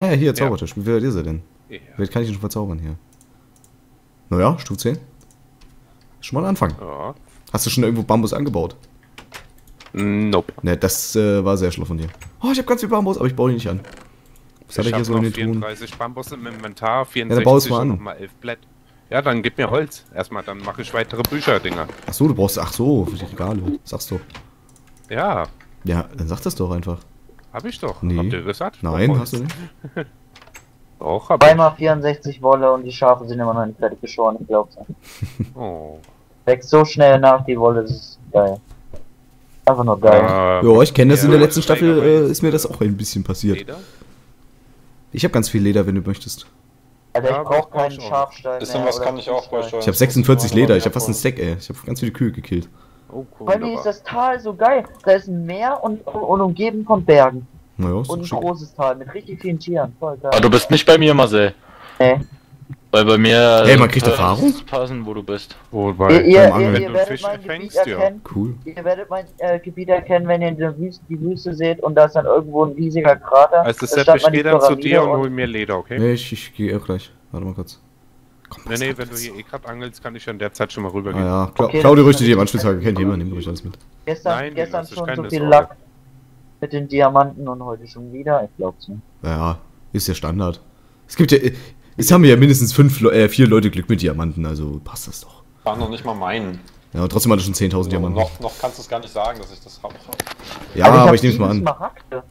Ja, hier, Zaubertisch. Wie weit ist er denn? Ja. Wie weit kann ich ihn schon verzaubern hier? Naja, Stufe 10. Schon mal ein Anfang. Ja. Hast du schon irgendwo Bambus angebaut? Nope. Ne, das war sehr schlau von dir. Oh, ich habe ganz viel Bambus, aber ich baue ihn nicht an. Was hat er hier so in den Truhen? 34 Bambus im Inventar, Ja, dann bau es 64 mal und an. nochmal 11 Blätter. Ja, dann gib mir Holz. Erstmal, dann mache ich weitere Bücherdinger. Ach so, du brauchst... Ach so, für die Regale. Sagst du. Ja, Ja, dann sag das doch einfach. hab ich doch. Nee. Habt ihr gesagt? Nein, Holz. hast du nicht? Doch, hab ich. Zweimal 64 Wolle und die Schafe sind immer noch nicht fertig geschoren, ich glaub's. Oh. Wächst so schnell nach, die Wolle, das ist geil. Einfach nur geil. Ja, ich kenne das. In der letzten ja, Staffel aber ist mir das auch ein bisschen passiert. Leder? Ich habe ganz viel Leder, wenn du möchtest. Alter, Ja, ich aber brauch ich brauch keinen schon. Schafstall Bisschen mehr was oder kann ich auch Kuhstall. ruhig. Ich habe 46 Leder, ich habe fast einen Stack, ey. Ich habe ganz viele Kühe gekillt. Oh, cool. Bei mir ist aber- das Tal so geil. Da ist ein Meer und umgeben von Bergen. Naja, ist Und doch ein schick. großes Tal mit richtig vielen Tieren. Voll geil. Aber du bist nicht bei mir, Marcel. Nee. Weil bei mir... Hey, man kriegt Erfahrung? muss passen, wo du bist. Wobei, beim Angeln. wenn Ihr du werdet Fisch mein Gebiet fängst, ja. erkennen. Cool. Ihr werdet mein Gebiet erkennen, wenn ihr in der Wüste, die Wüste seht und da ist dann irgendwo ein riesiger Krater. Also Da Sepp, stand ich mal die gehe dann zu Pyramide dir und und- hol mir Leder, okay? Nee, ich gehe auch gleich. Warte mal kurz. Komm, Nee, nee, wenn du hier eh grad angelst, kann ich in der Zeit schon mal Ah rübergehen. ja, Okay, Claudia das ruhig ist die eine- Anspieltage, kennt jemand, nehmt ruhig alles mit. Gestern, Nein, gestern das ist schon so keine viel Sorge. Lack mit den Diamanten und heute schon wieder. Ich glaub's nicht. Ja, ist ja Standard. Es gibt ja, es haben ja mindestens 4 Leute Glück mit Diamanten, also passt das doch. War noch nicht mal meinen. Ja, und trotzdem hat er schon 10.000 Diamanten. Noch kannst du es gar nicht sagen, dass ich das habe. Ja, Also aber hab ich nehme es mal 7 an. Smaragde.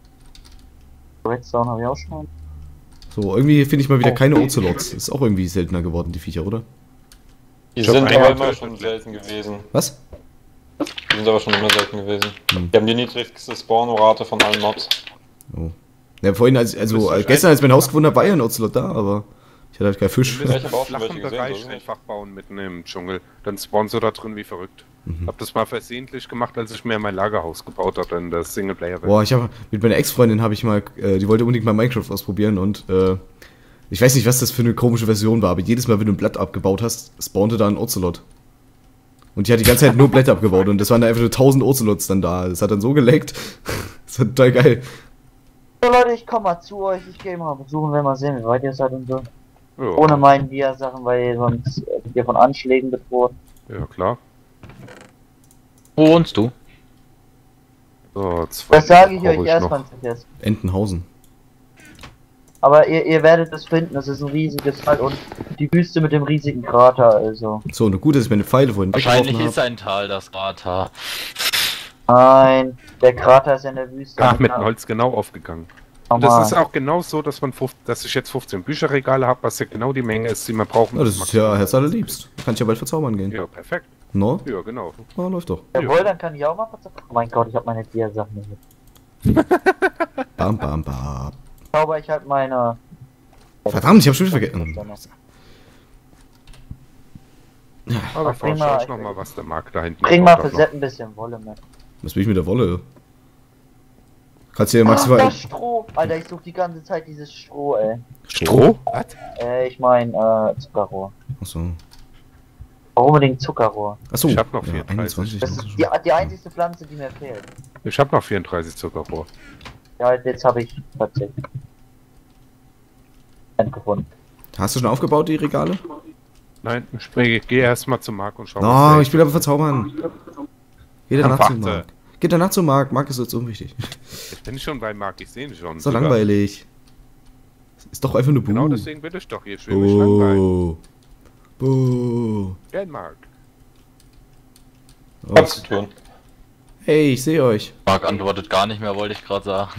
Redstone habe ich auch schon. So, irgendwie finde ich mal wieder Oh. keine Ocelots. Ist auch irgendwie seltener geworden, die Viecher, oder? Die Ich hab sind einen aber immer Tötet. schon selten gewesen. Was? Die sind aber schon immer selten gewesen. Hm. Die haben die niedrigste Spawn-Rate von allen Mods. Oh. Ja, vorhin, gestern, als ich mein Haus gefunden habe, war ja ein Ocelot da, aber ich hatte halt keinen Fisch. Wir müssen Ich hab einen auch schon flachen welche gesehen, Bereich so ist es nicht. einfach bauen mitten im Dschungel. Dann spawnst du da drin wie verrückt. Hab das mal versehentlich gemacht, als ich mir mein Lagerhaus gebaut hatte in der Singleplayer-Welt. Boah, mit meiner Ex-Freundin habe ich mal, die wollte unbedingt mal Minecraft ausprobieren und ich weiß nicht, was das für eine komische Version war, aber jedes Mal, wenn du ein Blatt abgebaut hast, spawnte da ein Ocelot. Und die hat die ganze Zeit nur Blätter abgebaut und das waren da einfach nur 1000 Ocelots dann da. Das hat dann so geleckt. Das war total geil. So Leute, ich komme mal zu euch. Ich gehe mal besuchen, wenn wir sehen, wie weit ihr seid und so. Ja, Ohne meinen Dia-Sachen, weil ihr sonst hier von Anschlägen bedroht. ja, klar. Wo wohnst du? So, 2 Das sage ich brauch euch erst, noch. wenn es vergesst. Entenhausen. Aber ihr werdet es finden, das ist ein riesiges Tal und die Wüste mit dem riesigen Krater, also. So, und gut, dass ich meine Pfeile vorhin Wahrscheinlich weggeworfen ist ein Tal das Krater. Nein, der Krater ist in der Wüste. Ach, mit dem Holz genau aufgegangen. Und Normal. das ist auch genau so, dass dass ich jetzt 15 Bücherregale habe, was ja genau die Menge ist, die wir brauchen. Ja, das ist ja Herz allerliebst. Kann ich ja bald verzaubern gehen. Ja, perfekt. No? Ja, genau. Ja, läuft doch. Jawohl, dann kann ich auch mal verzaubern. Oh mein Gott, ich habe meine Dia-Sachen nicht mit. Bam, bam, bam. Zauber ich halt meine. Verdammt, ich hab schon wieder vergessen. Aber bring schau mal- ich noch mal, was der Markt da hinten Bring mal gebaut für hat noch. Sepp ein bisschen Wolle mit. Was will ich mit der Wolle? Kannst du ja Ach, maximal... das Stroh! Alter, ich suche die ganze Zeit dieses Stroh, ey. Stroh? Was? Ich mein, Zuckerrohr. Achso. Warum unbedingt Zuckerrohr? Achso. Ich hab noch ja, 34. 21. Das ist die einzige Pflanze, die mir fehlt. Ich habe noch 34 Zuckerrohr. Ja, jetzt habe ich tatsächlich gefunden. Hast du schon aufgebaut, die Regale? Nein, ich gehe erstmal zum Markt und schau, Oh, der ich will aber verzaubern. Geh danach Warte. zum Markt. Geh danach zum Markt. Markt ist jetzt unwichtig. Ich bin schon bei Markt, ich sehe ihn schon. Ist doch Super. langweilig. Ist doch einfach nur Buh. Genau deswegen bin ich doch hier. Ich will mich langweilen. Buh. Buh. Gell, Markt? Oh. Was zu tun. Hey, ich sehe euch. Marc antwortet gar nicht mehr, wollte ich gerade sagen.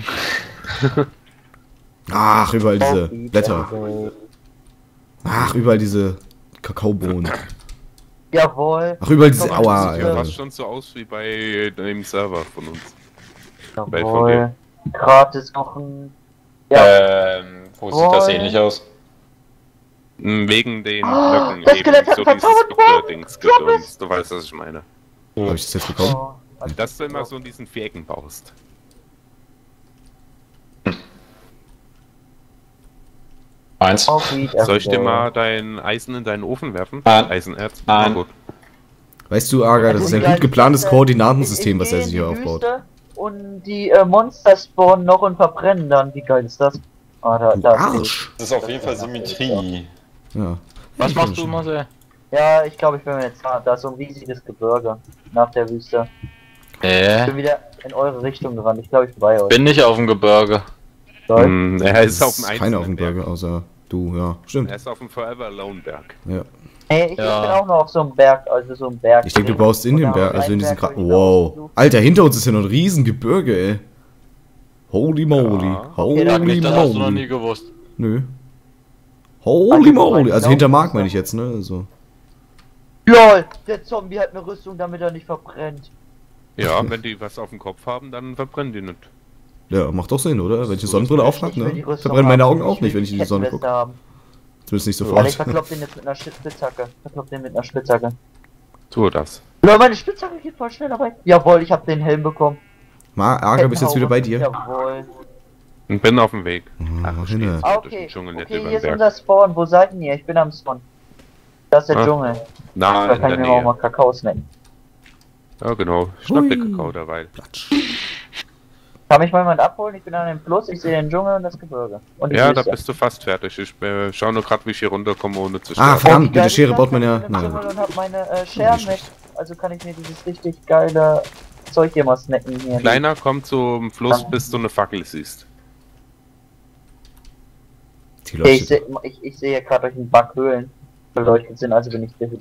Ach, überall diese Blätter. Ach, überall diese Kakaobohnen. Jawohl. Ach, überall diese Komm, Aua. Sieht ja Ja. fast schon so aus wie bei dem Server von uns. von Jawohl. Gratis noch ein. Ja. Wo sieht das Jawohl. ähnlich aus? Wegen den Oh, Blöcken das Skelett hat so verzaubert worden. Dings-Gedöns. Du weißt, was ich meine. Habe ich das jetzt bekommen? Oh, Dass du immer so in diesen Vierecken baust. Eins. oh, Weed Soll ich dir everyday. mal dein Eisen in deinen Ofen werfen? Nein. Eisenerz? Nein. Na gut. Weißt du, Aga, das ist ein gut geplantes Koordinatensystem, was er sich hier aufbaut. Und die Monster spawnen noch und verbrennen dann. Wie geil ist das? Ah, Du da Arsch! Das ist auf jeden Fall Symmetrie. Ja. Was Ich machst kann du, schon. Marcel? Ja, ich glaube, ich bin mir jetzt da. Da ist so ein riesiges Gebirge nach der Wüste. Ich bin wieder in eure Richtung gerannt. Ich glaube, ich bin bei euch. Bin nicht auf dem Gebirge. Läuft. Er ist auf Es dem ist keiner auf dem einzelnen Berge, außer du, ja. Stimmt. Er ist auf dem Forever Alone Berg. Ja. Hey, ich Ja. bin auch noch auf so einem Berg, also so einem Berg. Ich denke, du baust in Und den da Berg, einen also in diesen Berg hab ich mir Wow. ausgesucht. Alter, hinter uns ist ja noch ein Riesengebirge, ey. Holy moly. Ja. Holy Sag Nicht, das hast du noch moly. nie gewusst. Nö. Holy Also, moly. Also genau. hinter Mark meine ich jetzt, ne? Also. LOL, der Zombie hat eine Rüstung, damit er nicht verbrennt. Ja, wenn die was auf dem Kopf haben, dann verbrennen die nicht. Ja, macht doch Sinn, oder? Wenn ich eine Sonnenbrille aufhab, Ich will die ne? Rüstung Verbrennen meine haben. Augen auch nicht, wenn ich in die Sonne Kettenweste gucke. haben. Zumindest nicht Weil ich sofort. verklopp den jetzt mit einer Spitzhacke. Verklopp den mit einer Spitzhacke. Tu das. LOL, meine Spitzhacke geht voll schnell dabei. Jawohl, ich hab den Helm bekommen. Arger, bist jetzt wieder bei dir? Jawohl. Und bin auf dem Weg. Ach, ich hin. stehe jetzt Ah, durch okay. den Dschungel, nicht Okay, über hier den ist Berg. unser Spawn. Wo seid ihr? Ich bin am Spawn. Das ist der Ah, Dschungel. Na, Da in kann der ich mir auch mal Nähe. Kakao snacken. Ja, genau. Schnapp Hui. dir Kakao derweil. Platsch. Kann mich mal jemand abholen? Ich bin an dem Fluss, ich sehe den Dschungel und das Gebirge. Und die Ja, da Wüste. bist du fast fertig. Ich schau nur gerade, wie ich hier runterkomme, ohne zu Ah, sterben. verdammt, wie mit geil der ist Schere das? baut man ja. Ich bin im Nein. Dschungel und hab meine Scheren weg. Also kann ich mir dieses richtig geile Zeug hier mal snacken hier. Kleiner, komm zum Fluss, bis du eine Fackel siehst. Die Okay, ich leuchtet. sehe hier gerade durch den Bug Höhlen beleuchtet sind, also bin ich der. Und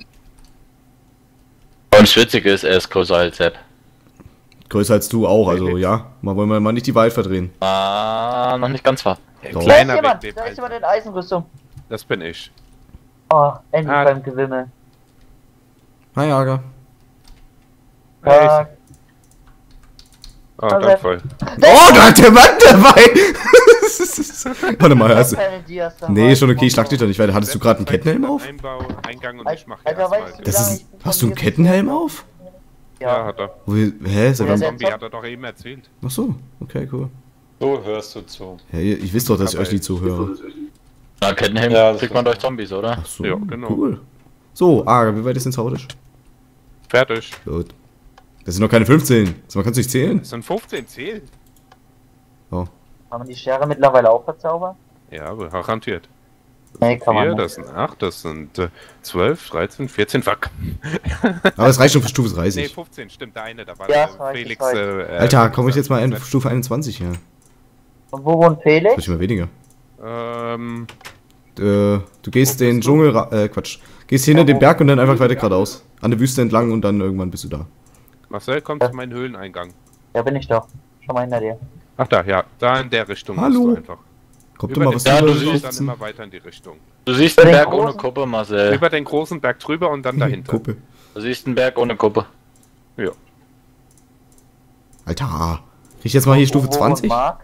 das Witzige ist, er ist größer als Sepp. Größer als du auch, also ja. Mal wollen wir mal nicht die Wahrheit verdrehen. Ah, noch nicht ganz wahr. Doch. Da ist Kleiner jemand, weg, da ist dem jemand in Eisenrüstung. Das bin ich. Oh, endlich Ah. beim Gewimmel. Hi, Arger. Hey. Oh, Also- dann voll. Oh, da hat der Mann dabei! Warte mal, Ich hast hab du. keine Dias dabei. Nee, schon okay, ich schlag dich doch nicht weiter. Hattest du gerade einen Zeig dir Kettenhelm den auf? Eingang und ich mach hier Alter, weißt erstmal. du, Das lange ist. ich Hast du einen von dir Kettenhelm auf? Ja, Ja. hat er. Hä? Seit Ja, wann? der- Zombie hat er doch eben erzählt. Ach so, okay, cool. So hörst du zu. Ja, ich wisst doch, dass ich Aber euch nie zuhöre. Na, Kettenhelm Ja, das kriegt man ist- durch Zombies, oder? Ach so, Ja, genau. cool. So, Arger, wie weit ist denn zautisch? Fertig. Gut. Das sind noch keine 15. So, man kann es nicht zählen. Das sind 15 Zählen. Oh. Kann man die Schere mittlerweile auch verzaubern? Ja, aber garantiert. Nee, kann man 4, nicht. das sind 8, das sind 12, 13, 14, fuck. Aber es reicht schon für Stufe Nee, 30. 15, stimmt, da eine, da war Ja, der es reicht, Felix. es reicht. Alter, komme ich jetzt mal in Stufe 21 her? Und wo wohnt Felix? Wird immer weniger. Ähm, Du gehst Wo den bist du? Dschungel, Quatsch. Gehst hinter den Berg und dann einfach weiter geradeaus. An der Wüste entlang und dann irgendwann bist du da. Marcel, komm zu meinem Höhleneingang. Ja, bin ich doch. Schon mal hinter dir. Ach da, ja, da in der Richtung Hallo. musst du einfach. Kommt Über doch mal den was Berg du drüber siehst dann sitzen. immer weiter in die Richtung. Du siehst Über einen den Berg ohne großen- Kuppe, Marcel. Über den großen Berg drüber und dann dahinter. Kuppe. Du siehst einen Berg ohne Kuppe. Ja. Alter. Krieg ich jetzt mal hier Stufe Wo wohnt 20? Mark?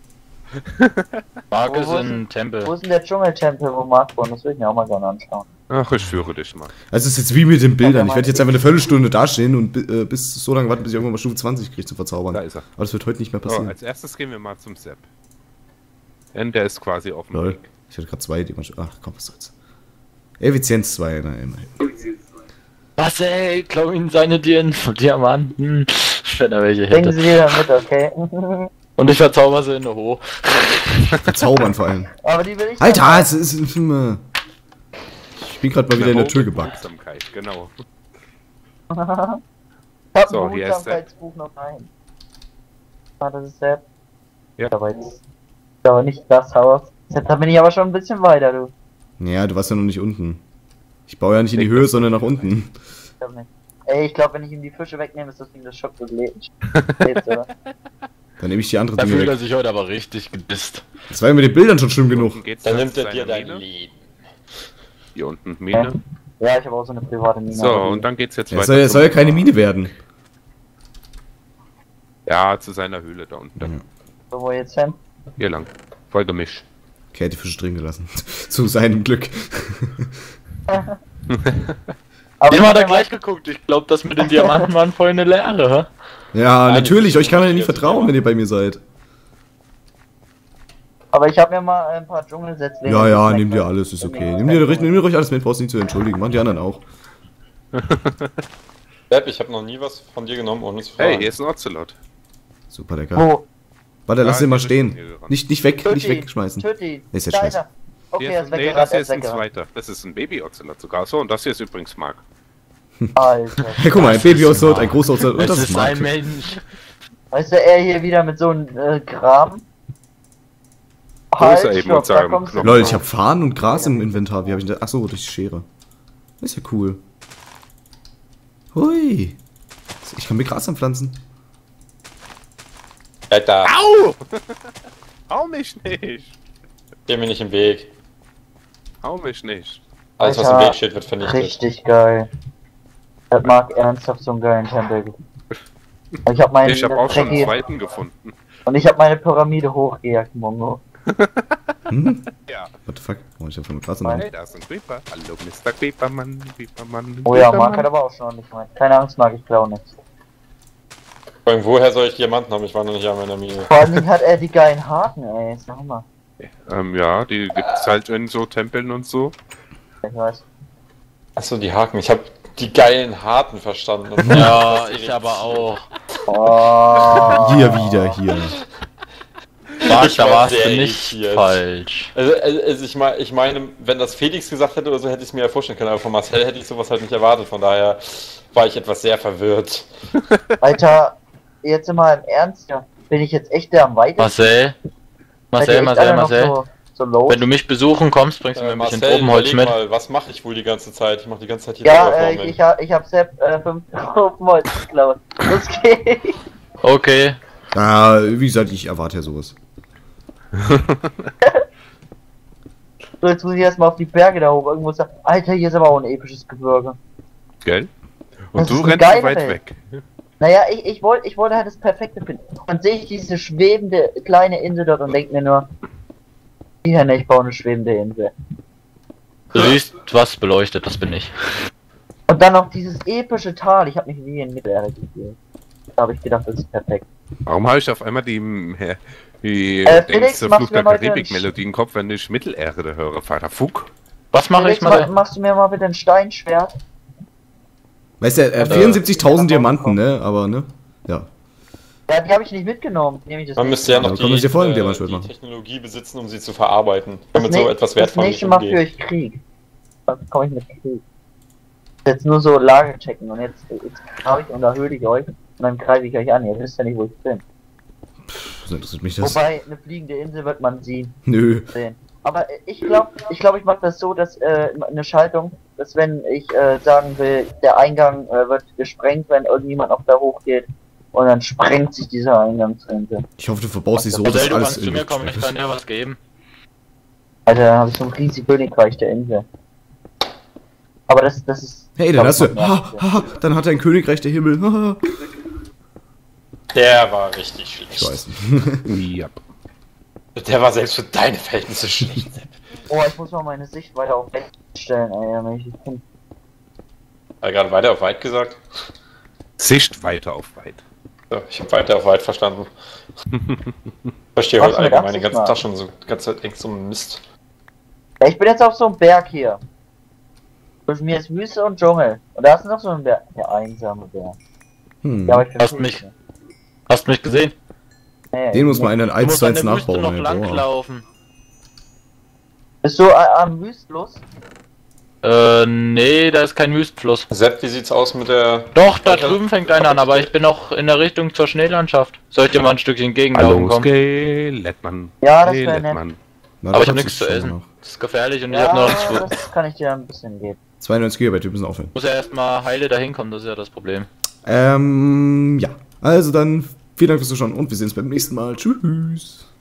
Mark Wo ist ist- ein Tempel. Wo ist denn der Dschungeltempel, wo Mark wohnt? Das will ich mir auch mal gerne anschauen. Ach, ich führe dich mal. Also es ist jetzt wie mit den Bildern. Ich werde jetzt einfach eine Viertelstunde dastehen und bis so lange warten, bis ich irgendwann mal Stufe 20 kriege zu verzaubern. Da Aber ist er. das wird heute nicht mehr So, passieren. als erstes gehen wir mal zum Sepp. Denn der ist quasi auf dem Lol. Weg. Ich hatte gerade zwei, die man. Ach komm, was soll's. Effizienz 2, na immerhin. Marcel, klau ihm seine Diamanten. Wenn er welche Bringen hätte. Sie wieder mit, okay? Und ich verzauber sie in eine Ho. Verzaubern vor allem. Aber die will ich Alter, es ist. Ich bin gerade mal wieder in der Tür gebackt. Aufmerksamkeit, genau. Ich hab So, ein hier ist der- Behutsamkeitsbuch noch ein. Ah, das ist der. Ja. Aber jetzt. Aber nicht das Haus. Jetzt da bin ich aber schon ein bisschen weiter, du. Ja, du warst ja noch nicht unten. Ich baue ja nicht in die Höhe, sondern nach unten. Ich glaub nicht. Ey, ich glaube, wenn ich ihm die Fische wegnehme, ist das Ding das Schock lebt, oder? Dann nehme ich die andere Da Dinge fühlt er weg. sich heute aber richtig gedisst. Das war ja mit den Bildern schon schlimm genug. Unten geht's Dann dann nimmt zu er dir seiner dein Mine. Leben. Hier unten Mine. Ja, ich habe auch so eine private Mine. So, aber die- und dann geht's jetzt Ja, weiter. es soll ja zum- keine Mine werden. Ja, zu seiner Höhle da unten. Ja. So, wo jetzt hin? Hier lang. Folge mich. Okay, die Fische drin gelassen. Zu seinem Glück. Aber Dem ich hat hab er mir gleich geguckt. Ich glaube, das mit den Diamanten waren voll eine Lehre, hä? Ja, Nein, natürlich. das Euch kann man ja nie ist- vertrauen, wenn ihr bei mir seid. Aber ich habe mir mal ein paar Dschungelsetzlinge. Ja, ja, geschmeckt, nimm dir weil- alles, ist okay. Ja, Nimm dir ruhig alles mit, brauchst nicht zu entschuldigen. Machen die anderen auch. Sepp, ich habe noch nie was von dir genommen, ohne zu Hey, fragen. hier ist ein Ocelot. Super lecker. Wo? Warte, lass Ja, den mal in die Richtung stehen. hier gerannt. Nicht wegschmeißen. Töt ihn. Nee, ist jetzt Da scheiße. er. Okay, er ist Nee, weggerannt, das hier er ist ist ein weggerannt. zweiter. Das ist ein Baby-Ocelot sogar. So, und das hier ist übrigens Mark. Alter. Hey, guck mal, ein Baby-Ocelot, ein großer Ocelot und Es das ist ist ein Mark. Mensch. Weißt du, er hier wieder mit so einem Graben. Wo ist er eben stopp, mit seinem kommst du Knochen? Lol, drauf. ich hab Fahnen und Gras im Inventar. Wie hab ich das? Achso, durch die Schere. Das ist ja cool. Hui. Ich kann mir Gras anpflanzen. Alter, Au! Hau mich nicht! geh mir nicht im Weg. Hau mich nicht. Alles, was Alter, im Weg steht, wird vernichtet. Richtig geil. Das mag ernsthaft so einen geilen Tempel. Ich hab meinen Ich habe auch schon einen Drecki- zweiten gefunden. und ich hab meine Pyramide hochgejagt, Mongo. Hm? Ja. What the fuck? Oh, ich hab von Gras Hey, an. da ist ein Creeper. Hallo, Mr. Creepermann, Creepermann. Oh ja, Creepermann. Mark hat aber auch schon nicht mein. Keine Angst, Mark, ich klau nichts. Vor allem, woher soll ich Diamanten haben? Ich war noch nicht an meiner Mine. Vor allem hat er die geilen Haken, ey. Sag mal. Ja, die gibt's halt in so Tempeln und so. Ich weiß. Achso, die Haken. Ich habe die geilen Harten verstanden. Ja, ich aber auch. Oh. Hier wieder, hier. Mark, Ich da war warst du sehr nicht irritiert. falsch. Also ich meine, wenn das Felix gesagt hätte oder so, hätte ich es mir ja vorstellen können, aber von Marcel hätte ich sowas halt nicht erwartet, von daher war ich etwas sehr verwirrt. Alter, jetzt mal im Ernst, ja. Bin ich jetzt echt der am weitesten? Marcel? Seid ihr Marcel, echt Marcel, alle Marcel. noch So low? Wenn du mich besuchen kommst, bringst du mir ein bisschen Tropenholz überleg mit. mal, was mache ich wohl die ganze Zeit? Ich mache die ganze Zeit hier Ja, Terraforming. ich hab Sepp 5 Tropenholz geklaut. Los geht's. Okay. Ah, wie gesagt, ich erwarte ja sowas. So, jetzt muss ich erstmal auf die Berge da hoch. Irgendwo sagen, Alter, hier ist aber auch ein episches Gebirge. Gell? Das Und du ist eine rennst so geile weit Welt. weg. Naja, ich wollte halt das Perfekte finden. Dann sehe ich diese schwebende kleine Insel dort und denke mir nur, ja, ne, ich baue eine schwebende Insel. Du siehst, was beleuchtet, das bin ich. Und dann noch dieses epische Tal. Ich habe mich wie in Mittelerde gefühlt. Da habe ich gedacht, das ist perfekt. Warum habe ich auf einmal die Felix, längste machst Fluch du der mir mal Karibik-Melodie im Kopf, wenn ich Mittelerde höre? Vater Fuck. Was mache ich Felix, mal? machst du mir mal bitte ein Steinschwert? Weißt du, er hat 74.000 Diamanten, ne? Aber, ne? Ja. Ja, die habe ich nicht mitgenommen. Nehme ich das Man nächste müsste ja Mal. noch Ja, können wir uns ja vorher ein die Diamantschwert machen. Technologie besitzen, um sie zu verarbeiten, damit Das so ne- etwas Das wertvolles nächste Mal führe umgeht. ich Krieg. Dann komme ich mit Krieg. Jetzt nur so Lage checken und jetzt habe ich unterhöhle ich euch und dann greife ich euch an. Ihr wisst ja nicht, wo ich bin. Was interessiert mich das? Wobei, eine fliegende Insel wird man sehen. Nö. Aber ich glaube, ich mache das so, dass eine Schaltung, dass wenn ich sagen will, der Eingang wird gesprengt, wenn irgendjemand noch da hochgeht und dann sprengt sich dieser Eingangsinsel. Ich hoffe, du verbaust dich so, dass Marcel, du alles kannst zu mir kommen, ich kann dir was geben. Alter, dann habe ich so ein riesiges Königreich der Insel. Aber das ist... Hey, dann hast du. glaub ich, Ha, ha, dann hat er ein Königreich der Himmel. Ha, Der war richtig schlecht. Scheiße. Ja. Der war selbst für deine Verhältnisse schlecht. Oh, ich muss mal meine Sicht weiter auf rechts stellen, ey. Ich bin... Hat er gerade weiter auf weit gesagt? Sicht weiter auf weit. So, ich habe weiter auf weit verstanden. Ich verstehe Was heute mit allgemein den Absicht ganzen mal? Tag schon so die ganze Zeit irgend so ein Mist. Ja, ich bin jetzt auf so einem Berg hier. Zwischen mir ist Wüste und Dschungel. Und da ist noch so ein Berg. Der einsame Berg. Hm. Ja, aber ich Hast verstehe mich- nicht. Hast du mich gesehen? Nee, Den muss man einen Du 1 musst zu an 1 der Wüste nachbauen. noch ey. Boah. langlaufen. Bist du am Wüstfluss? Nee, da ist kein Wüstenfluss. Sepp, wie sieht's aus mit der... Doch, da drüben fängt einer an, aber ich bin noch in der Richtung zur Schneelandschaft. Soll ich dir mal ein Stückchen entgegenlaufen Hallo, kommen? Skelettmann. Ja, das wäre nett. Skelettmann. Na, Aber da ich hab kommst nichts du zu schon essen. noch. Das ist gefährlich und ich Ja, hab noch... das kann ich dir ein bisschen geben. 92 GB, wir müssen aufhören. Muss ja erstmal heile dahin kommen, das ist ja das Problem. Ja. Also dann, vielen Dank fürs Zuschauen und wir sehen uns beim nächsten Mal. Tschüss.